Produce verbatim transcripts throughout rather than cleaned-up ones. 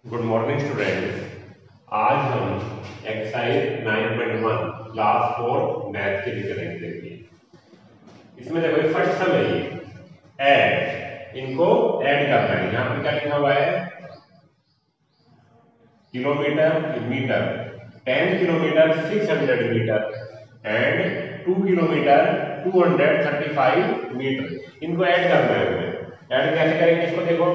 Good morning students. आज हम exercise nine point one class four math के लिए करेंगे। देखिए इसमें देखो फर्स्ट सम है ये ऐड, इनको ऐड करना है। यहाँ पे क्या लिखा हुआ है, kilometre metre, ten kilometre six hundred metre and two kilometre two hundred thirty five metre, इनको ऐड करना है। हमें ऐड कैसे करेंगे इसको देखो।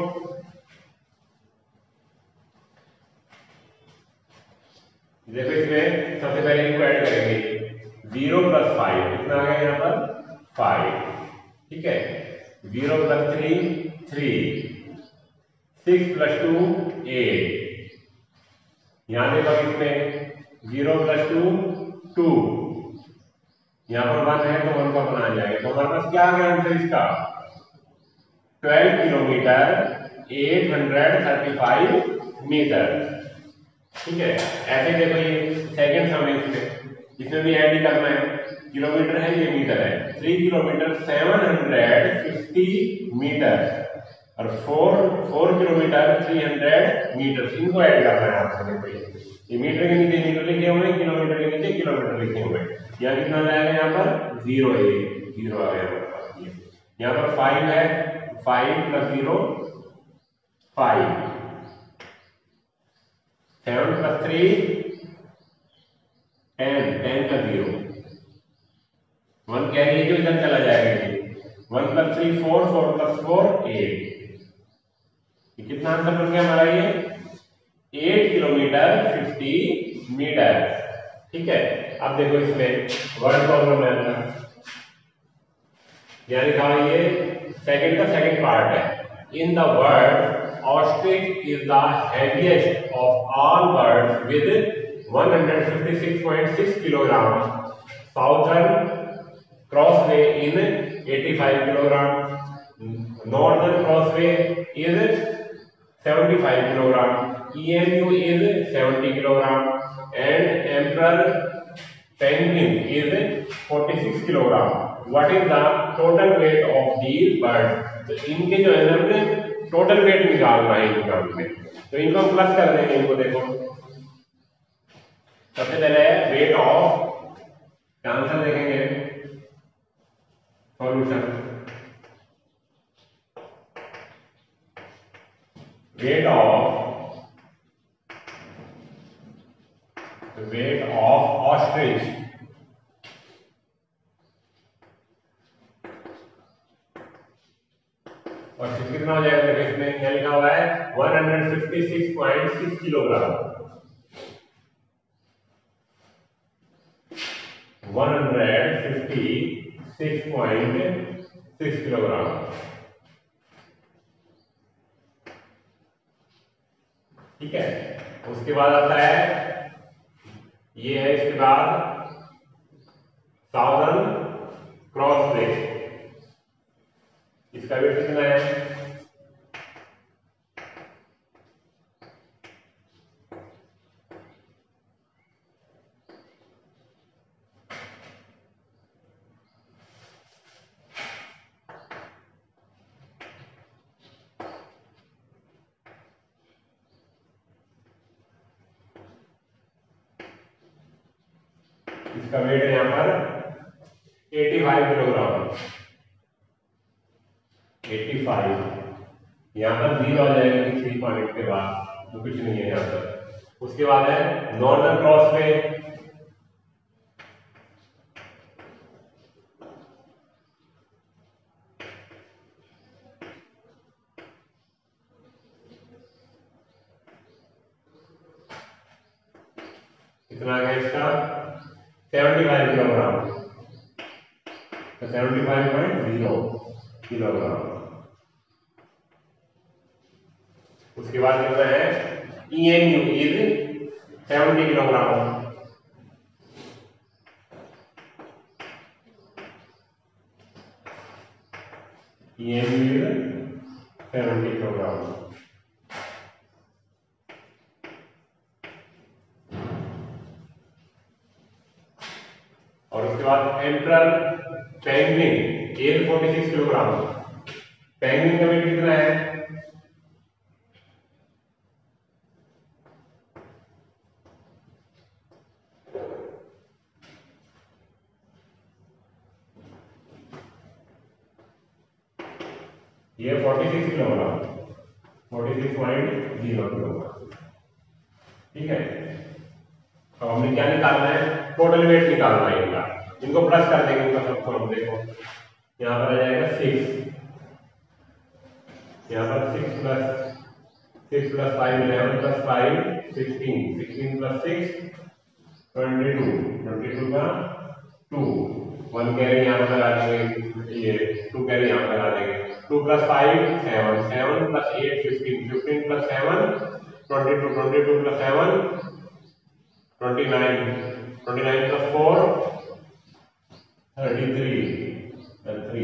देखो इसमें सबसे पहले इनको ऐड करेंगे। जीरो प्लस फाइव कितना आ गया यहाँ पर फाइव, ठीक है। Zero plus three three, six plus two eight. यहाँ देखो इसमें जीरो प्लस टू टू, यहाँ पर वन है तो वन का वन आ जाएगा। तो हमारे पास क्या आ गया आंसर इसका, twelve kilometre eight hundred thirty five metre, ठीक है। ऐसे देखो ये सेकंड सम है, इसमें इसमें भी ऐड ही करना है। किलोमीटर है, ये मीटर है। Three kilometre seven hundred fifty metre और four four kilometre three hundred metre, इनको ऐड करना है आपको। देखो ये मीटर के नीचे मीटर लिखे हुए हैं, किलोमीटर के नीचे किलोमीटर लिखे हुए हैं। यहाँ कितना जाएगा, यहाँ पर जीरो है, जीरो आ गया हमारे पास। यहाँ पर फाइव है, five plus zero five, seven plus three ten, ten का जीरो, वन कैरी है जो इधर चला जाएगा। One plus three four, four plus four eight. कितना आंसर बन गया हमारा, ये एट किलोमीटर फिफ्टी मीटर, ठीक है। अब देखो इसमें वर्ड प्रॉब्लम है अपना, यानी लिखा ये सेकंड का सेकंड पार्ट है। In the word ostrich is the heaviest of all birds with one hundred fifty-six point six kilograms. Southern crossway in eighty-five kilograms. Northern crossway is seventy-five kilograms. E M U is seventy kilograms. And emperor penguin is forty-six kilograms. What is the total weight of these birds? तो इनके जो है ना total weight निकालना है इनका में, तो इनको हम प्लस कर देंगे। इनको देखो सबसे पहले वेट ऑफ, आंसर देखेंगे solution. Weight of weight of ostrich, और कितना हो जाएगा, इसमें क्या लिखा हुआ है one hundred fifty six point six kilogram, one hundred fifty six point six kilogram, ठीक है। उसके बाद आता है ये है, इसके बाद साउदर्न क्रॉस वे, इसका वेट कितना है, इसका वेट है यहाँ पर पचासी किलोग्राम, पचासी। यहाँ पर जीरो आ जाएगा कि थ्री पॉइंट के बाद, तो कुछ नहीं है यहाँ पर। उसके बाद है नॉर्दर्न क्रॉस वे, कितना आ गया इसका पचहत्तर किलोग्राम, तो पचहत्तर पॉइंट जीरो किलोग्राम। उसके बाद कितना है, E M U is seventy kilogram, E M U is seventy kilogram. और उसके बाद emperor penguin as forty six kilogram, penguin का वेट कितना है ये छियालीस किलोग्राम, छियालीस पॉइंट जीरो किलोग्राम। ठीक है, तो हमने क्या निकालना है, टोटल वेट निकालना है इनका। इनको प्लस कर देंगे इनका सबको। हम देखो यहाँ पर आ जाएगा सिक्स, यहाँ पर six plus six plus five eleven plus five sixteen, sixteen plus six twenty two, twenty two का टू, वन कैरी यहाँ पर लगा देंगे, ये टू कैरी यहाँ पर लगा देंगे, two plus five seven, seven plus eight fifteen, fifteen plus seven twenty two, twenty two plus seven twenty nine, twenty nine plus four thirty three, three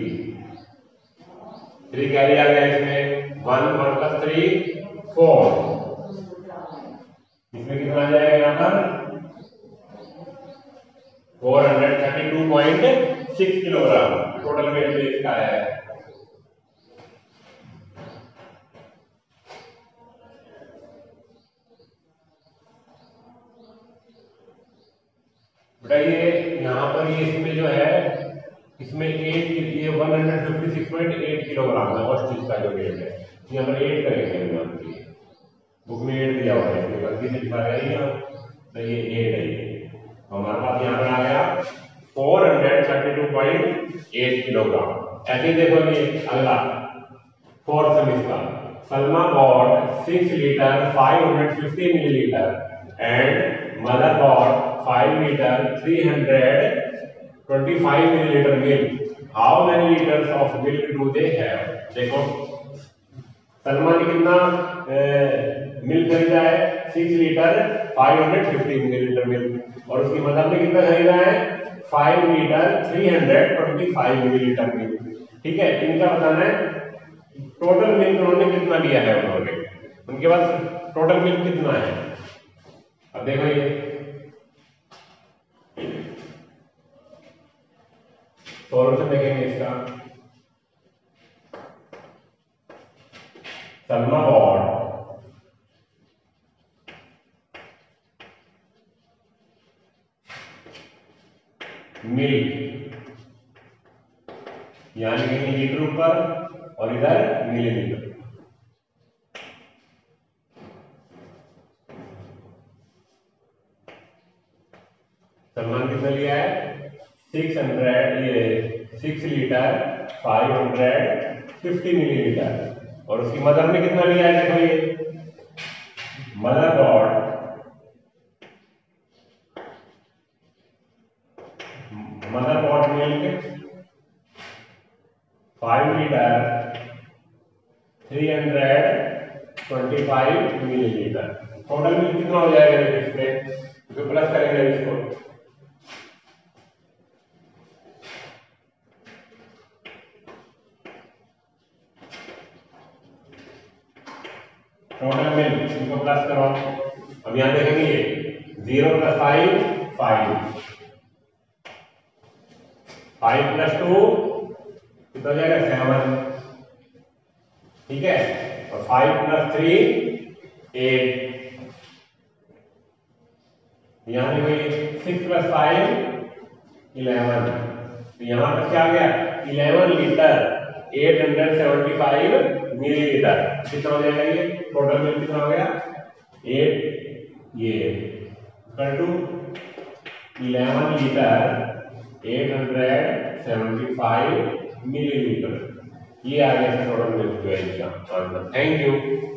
three carry आ गया इसमें, one one plus three four, इसमें कितना आ जाएगा यहाँ पर four hundred thirty two point six kilogram total weight जो इसका आया है। बेटा ये यहाँ पर ये इसमें जो है, इसमें एट, ये one hundred fifty six point eight kilogram है ऑस्ट्रिच का जो वेट है। यहाँ पर एट करेंगे, बुक में एट दिया हुआ है, इसमें गलती से लिखा गया यहाँ, तो ये एट है। ये हमारे पास यहाँ पर आ गया four hundred thirty two point eight kilogram. ऐसे ही देखो ये अगला fourth semester, Salma bought six litre five hundred fifty millilitre and mother bought five litre three hundred twenty five millilitre milk, how many litres of milk do they have. देखो सलमा ने कितना milk खरीदा है, six litre five hundred fifty millilitre milk, और उसकी mother ने कितना खरीदा है, five litre three hundred twenty five millilitre milk. ठीक है, इनका बताना है टोटल मिल्क उन्होंने कितना लिया है, उन्होंने उनके पास टोटल मिल्क कितना है। अब देखो ये सॉल्यूशन देखेंगे इसका, सलमा बॉट मिल्क, यहाँ लिखेंगे लीटर ऊपर और इधर मिलीलीटर। सलमान कितना लिया है, सिक्स हंड्रेड, ये six litre five hundred fifty millilitre, और उसकी मदर ने कितना लिया है, देखो ये mother bought mother bought milk five litre three hundred twenty five millilitre. Total milk कितना हो जाएगा, इसमें तो प्लस करेंगे इसको, टोटल मिल्क इनको प्लस करो। अब यहां देखेंगे ये zero plus five five, five plus two कितना हो जाएगा सेवन। ठीक है, और फाइव प्लस थ्री एट, यहां देखो ये सिक्स प्लस फाइव इलेवन, तो यहां पर क्या आ गया eleven litre eight hundred seventy five millilitre. कितना हो जाएगा ये टोटल मिल्क कितना हो गया, एट ये equal to eleven litre eight hundred seventy five millilitre. ये आ गया टोटल मिल्क जो है इसका आंसर। Thank you.